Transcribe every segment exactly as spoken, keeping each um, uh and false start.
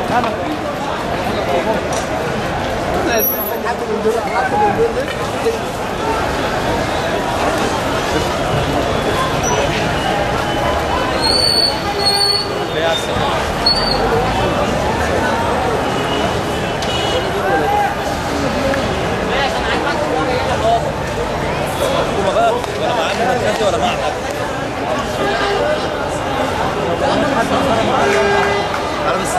ولا معك انا بس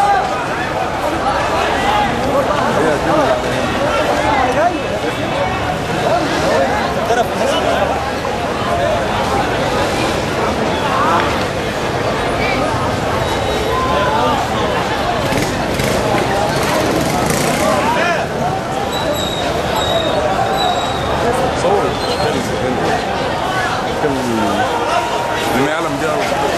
المعلم دي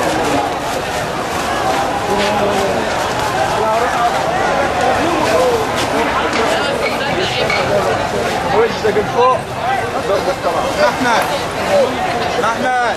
وشك لفوق ضربك طبعا. احمد احمد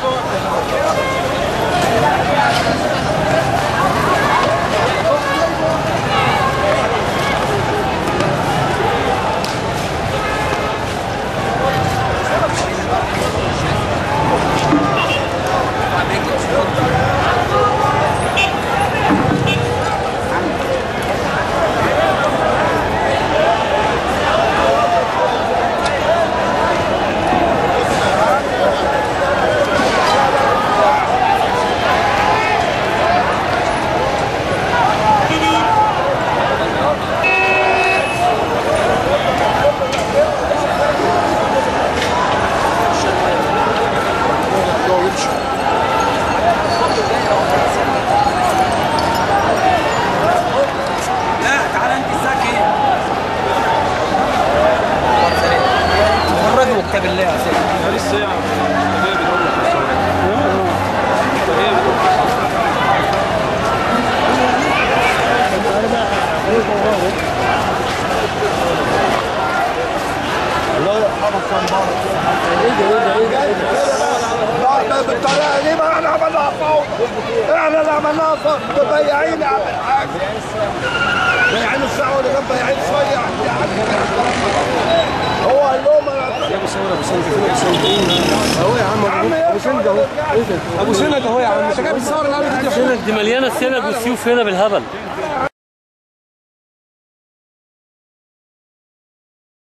بالله يا سيدي لسه يا عم الله يرحمك كان بارك ايه ده ايه ده ايه ده لا بالطريقه دي ما احنا عملناها فوضى احنا اللي عملناها فوضى بياعين يعمل حاجه بياعين الساعه ولا جنب بياعين شويه هو قال لهم يا ابو سند ابو سند ابو سند اهو يا عم ابو سند اهو ابو سند اهو يا عم انت جايب الصور اللي سند دي مليانه سند وسيوف هنا بالهبل.